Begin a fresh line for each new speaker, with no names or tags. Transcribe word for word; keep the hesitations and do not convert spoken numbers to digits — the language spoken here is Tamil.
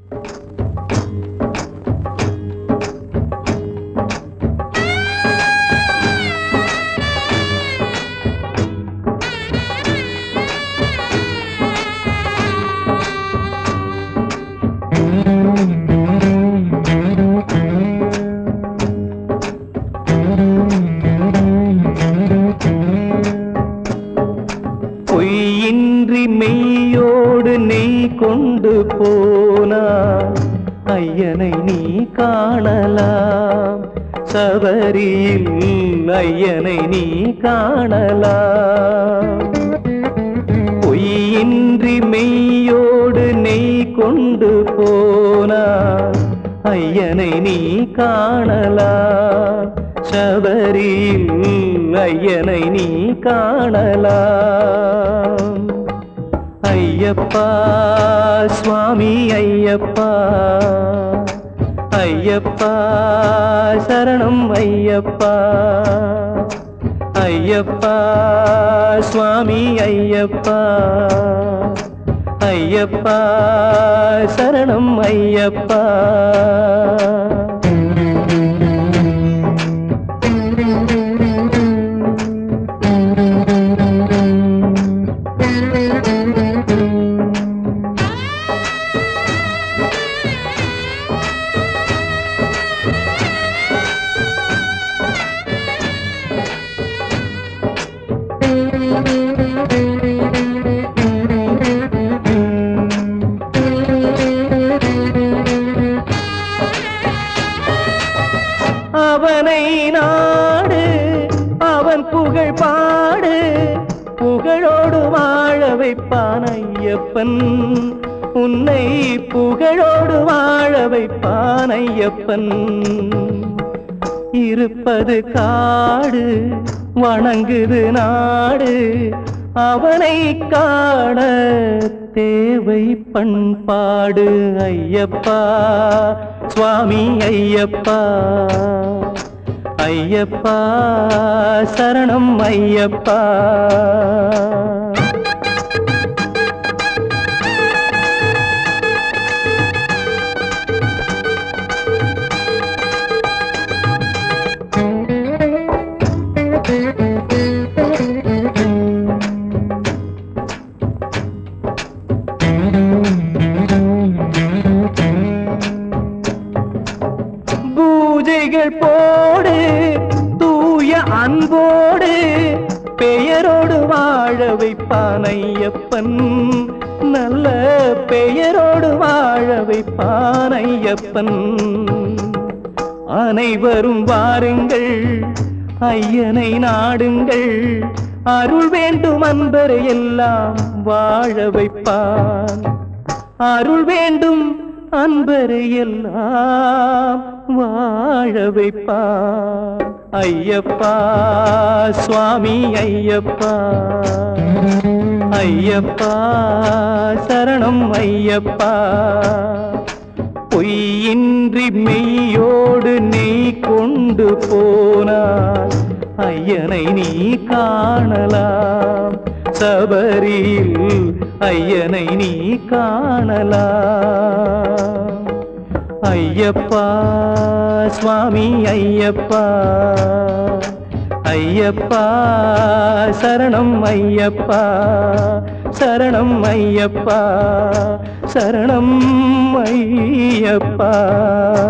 பொய்யின்றி மெய்யோடு நெய் கொண்டு போனாய் ஐயனை நீ காணலாம் சபரியில் ஐயனை நீ காணலாம் பொய்யின்றி மெய்யோடு நெய் கொண்டு போனாய் ஐயனை நீ காணலாம் சபரியில் ஐயனை நீ காணலாம் ஐயப்பா சுவாமி ஐயப்பா ஐயப்பா சரணம் ஐயப்பா ஐயப்பா சுவாமி ஐயப்பா ஐயப்பா சரணம் ஐயப்பா அவனை நாடு அவன் புகழ் பாடு புகழோடு வாழ வைப்பான் ஐயப்பன் உன்னை புகழோடு வாழ வைப்பான் ஐயப்பன் இருப்பது காடு வணங்குது நாடு அவனை காண தேவை பண்பாடு ஐயப்பா சுவாமி ஐயப்பா ஐயப்பா சரணம் ஐயப்பா பூஜைகள் போடு தூய அன்போடு பெயரோடு வாழ வைப்பான் ஐயப்பன் நல்ல பெயரோடு வாழ வைப்பான் ஐயப்பன் அனைவரும் வாருங்கள் ஐயனை நாடுங்கள் அருள் வேண்டும் அன்பரை எல்லாம் வாழ வைப்பான் அருள் வேண்டும் அன்பரை எல்லாம் வாழ வைப்பான் ஐயப்பா சுவாமி ஐயப்பா ஐயப்பா சரணம் ஐயப்பா பொய்யின்றி மெய்யோடு நெய் கொண்டு போனாய் ஐயனை நீ காணலாம் சபரியில் ஐயனை நீ காணலாம் ஐயப்பா சுவாமி ஐயப்பா ஐயப்பா சரணம் ஐயப்பா சரணம் ஐயப்பா சரணம் ஐயப்பா